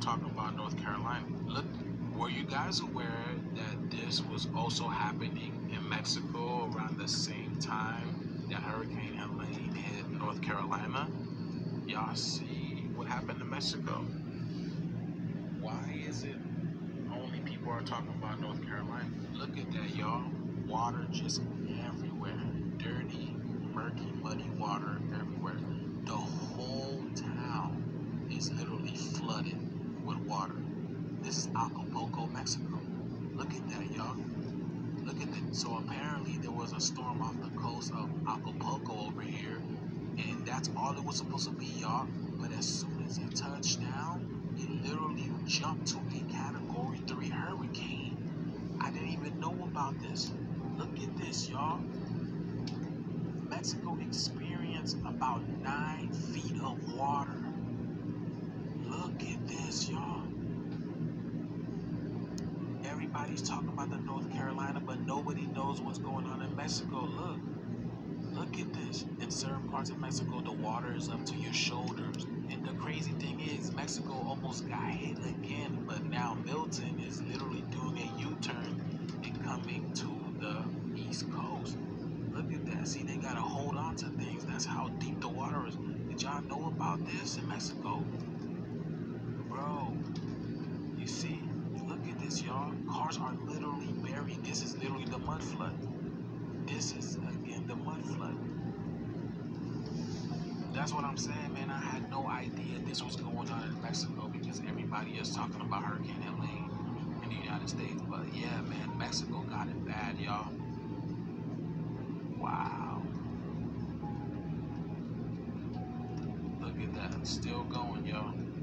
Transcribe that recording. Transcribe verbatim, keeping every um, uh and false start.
talking about North Carolina. Look, were you guys aware that this was also happening in Mexico around the same time that Hurricane Helene hit North Carolina? Y'all see what happened in Mexico? Why is it only people are talking about North Carolina? Look at that, y'all. Water just everywhere. Dirty, murky, muddy water everywhere. The whole town is literally flooded with water. This is Acapulco, Mexico. Look at that, y'all. Look at that. So apparently there was a storm off the coast of Acapulco over here, and that's all it was supposed to be, y'all. But as soon as it touched down, it literally jumped to a category three hurricane. I didn't even know about this. Look at this, y'all. Mexico experienced about nine feet of water. Look at this, y'all. Everybody's talking about the North Carolina, but nobody knows what's going on in Mexico. Look. Look at this. In certain parts of Mexico, the water is up to your shoulders. And the crazy thing is, Mexico almost got hit again, but now Milton is literally doing a U-turn and coming to the East Coast. Look at that. See, they gotta hold on to things. That's how deep the water is. Did y'all know about this in Mexico? Bro, you see? Look at this, y'all. Cars are literally buried. This is literally the mud flood. This is, again, the mud flood. That's what I'm saying, man. I had no idea this was going on in Mexico because everybody is talking about Hurricane Helene in the United States. But yeah, man, Mexico got it bad, y'all. Wow. Look at that. Still going, y'all.